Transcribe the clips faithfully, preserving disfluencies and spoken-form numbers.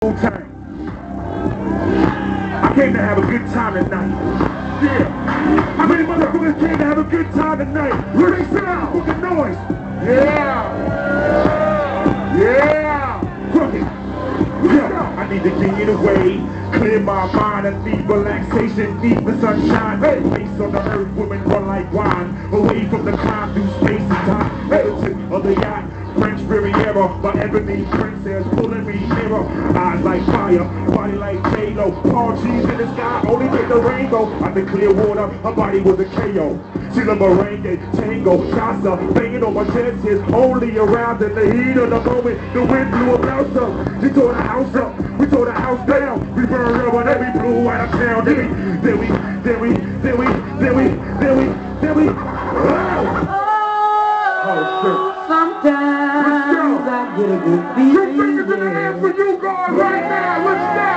Tang. I came to have a good time tonight. Yeah. How many motherfuckers came to have a good time tonight? Raise sound. Fucking noise. Yeah. Yeah. Fuck it. Yeah. I need to get it away. Clear my mind. I need relaxation. Need the sunshine. Hey. Face on the earth. Women run like wine. Away from the crime through space and time. Militant of the yacht. French Riviera, my ebony princess pulling me nearer. Eyes like fire, body like J-Lo. Palm trees in the sky, only make the rainbow. I'm the clear water, her body was a K O. She the merengue, tango, salsa, banging on my chest is only around in the heat of the moment. The wind blew about her. She tore the house up, we tore the house down. We burned rubber, then we blew out of town. Then we, then we, then we, then we, then we, then we, then we. Oh, shit. Sometimes I get a good feeling. Your fingers in the air for you guys right now. Let's go.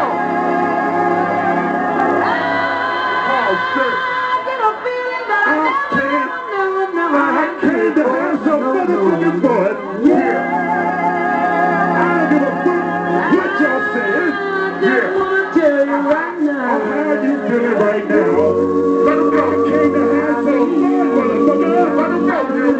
Oh shit. I get a feeling that I can't. never, never, never. I came to have some motherfucking fun. Yeah. I don't give a fuck what y'all saying. I just wanna tell you right now. Oh, how you feeling right now? Let them go. I came to have some fun, motherfucker. Let them go, you.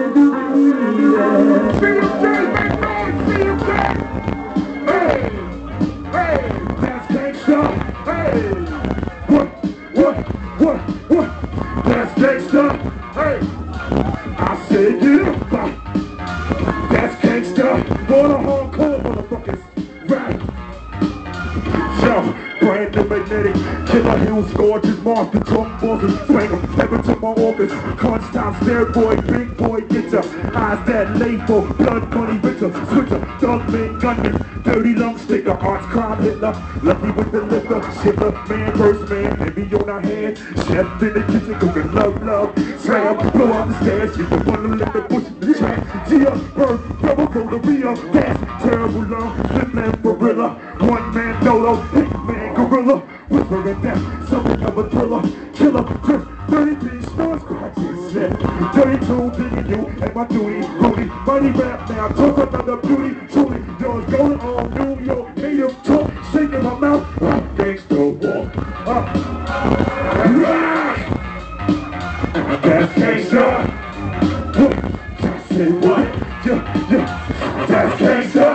C M J, make noise, C M J! Hey! Hey! That's gangsta! Hey! What? What? What? What? That's gangsta! Hey! I said get up! That's gangsta! For the hardcore motherfuckers! Right! Yo! Brand new magnetic, killer hills, gorgeous monster, drunk bosses, swing them, step into my office, crunch time, snare boy, big boy, get ya, eyes that label, blood money, richer, switcher, dog man, gunman, dirty lung sticker, arts crime Hitler, lucky with the liquor, shiver, man, first man, envy on our hand, chef in the kitchen, cooking love, love, slam, blow out the stairs, you can wanna let the bush in the chat, Gia, bird, rubber, gonorrhea, gas, terrible love, flip man, gorilla, one man, dolo, hit man, gorilla, whispering death, something of a thriller, killer, grip, thirty-three stars, scratches, shit, thirty-two, digging you, and my duty, booty, mighty rap now, talk another beauty, truly, yours going on New York, native talk, shaking my mouth, rock, gangsta, walk, up, rock, that's gangsta, what, I say what, yeah, yeah, that's gangsta.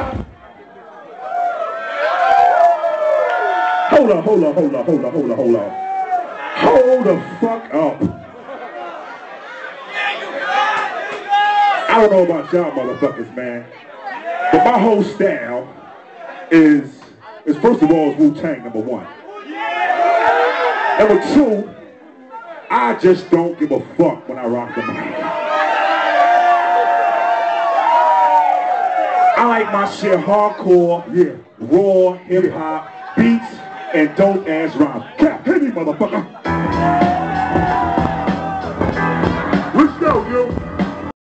Hold on, hold on, hold on, hold on, hold on, hold on. Hold the fuck up. I don't know about y'all motherfuckers, man. But my whole style is, is first of all, is Wu-Tang, number one. Number two, I just don't give a fuck when I rock the mic. I like my shit hardcore, yeah, raw, hip-hop, beats, and dope ass rhymes. Cap, hit me, motherfucker.